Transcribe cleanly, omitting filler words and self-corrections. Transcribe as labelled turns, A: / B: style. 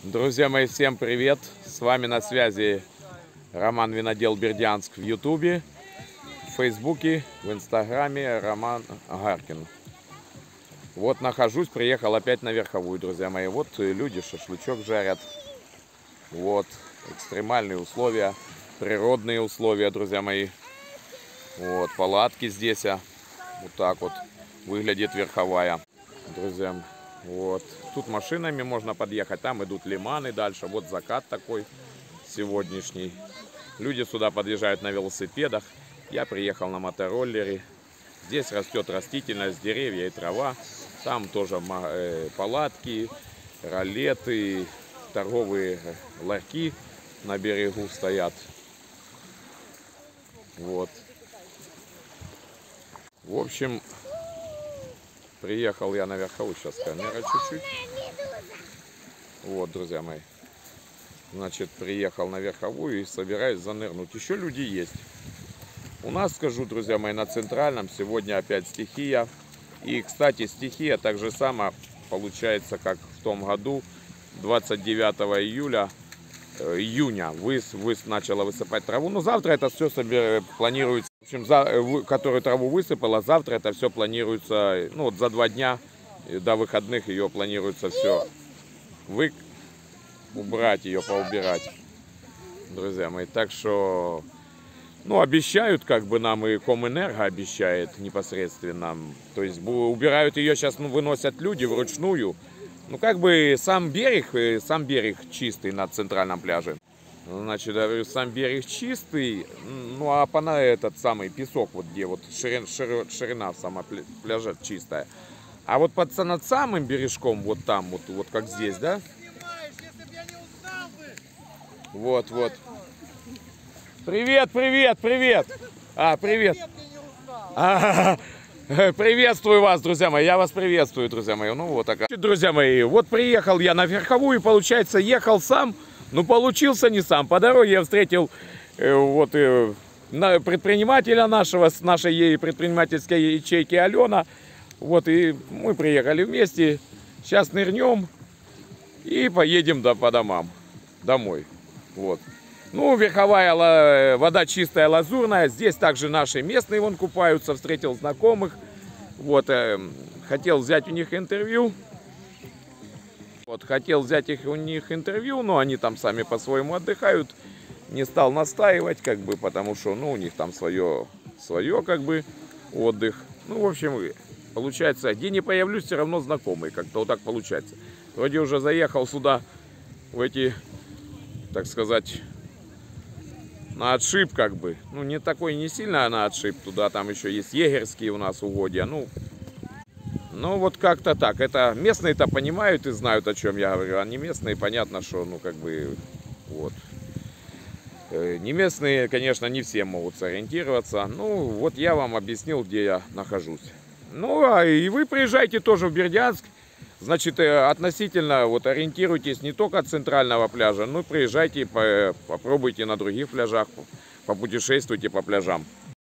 A: Друзья мои, всем привет! С вами на связи Роман Винодел Бердянск в Ютубе, в Фейсбуке, в Инстаграме Роман Гаркин. Вот нахожусь, приехал опять на Верховую, друзья мои. Вот люди шашлычок жарят. Вот экстремальные условия, природные условия, друзья мои. Вот палатки здесь. Вот так вот выглядит Верховая, друзья. Вот. Тут машинами можно подъехать, там идут лиманы дальше. Вот закат такой сегодняшний. Люди сюда подъезжают на велосипедах. Я приехал на мотороллере. Здесь растет растительность, деревья и трава. Там тоже палатки, ролеты, торговые ларьки на берегу стоят. Вот. В общем, приехал я на Верховую, сейчас камера чуть-чуть. Вот, друзья мои. Значит, приехал на Верховую и собираюсь занырнуть. Еще люди есть. У нас, скажу, друзья мои, на Центральном сегодня опять стихия. И, кстати, стихия так же само получается, как в том году, 29 июня начала высыпать траву. Но завтра это все планируется. В общем, которую траву высыпала, завтра это все планируется, ну вот за 2 дня до выходных ее планируется все убрать, ее поубирать, друзья мои. Так что, ну, обещают, как бы нам и Комэнерго обещает непосредственно. То есть убирают ее сейчас, ну, выносят люди вручную. Ну, как бы сам берег чистый на Центральном пляже. Значит, сам берег чистый, ну а этот самый песок, вот где вот ширина сама пляжа чистая. А вот над самым бережком, вот там, вот как здесь, да? Вот. Привет. Привет. Приветствую вас, друзья мои. Я вас приветствую, друзья мои. Ну вот так. Друзья мои, вот приехал я на Верховую, получается, ехал сам. Ну, получился не сам. По дороге я встретил предпринимателя нашего, с нашей предпринимательской ячейки Алена. Вот, и мы приехали вместе. Сейчас нырнем и поедем по домам. Домой. Вот. Ну, Верховая, вода чистая, лазурная. Здесь также наши местные вон купаются. Встретил знакомых. Вот, хотел взять у них интервью. Хотел взять у них интервью, но они там сами по-своему отдыхают. Не стал настаивать, как бы, потому что, ну, у них там свое как бы, отдых. Ну, в общем, получается, где не появлюсь, все равно знакомые. Как-то вот так получается. Вроде уже заехал сюда, в эти, так сказать, на отшиб, как бы. Ну, не такой, не сильно на отшиб. Туда там еще есть егерские у нас угодья. Ну, вот как-то так. Это местные-то понимают и знают, о чем я говорю. А не местные, понятно, что, ну, как бы, вот. Не местные, конечно, не все могут сориентироваться. Ну, вот я вам объяснил, где я нахожусь. Ну, а и вы приезжайте тоже в Бердянск. Значит, относительно, вот, ориентируйтесь не только от Центрального пляжа, но приезжайте, попробуйте на других пляжах, попутешествуйте по пляжам.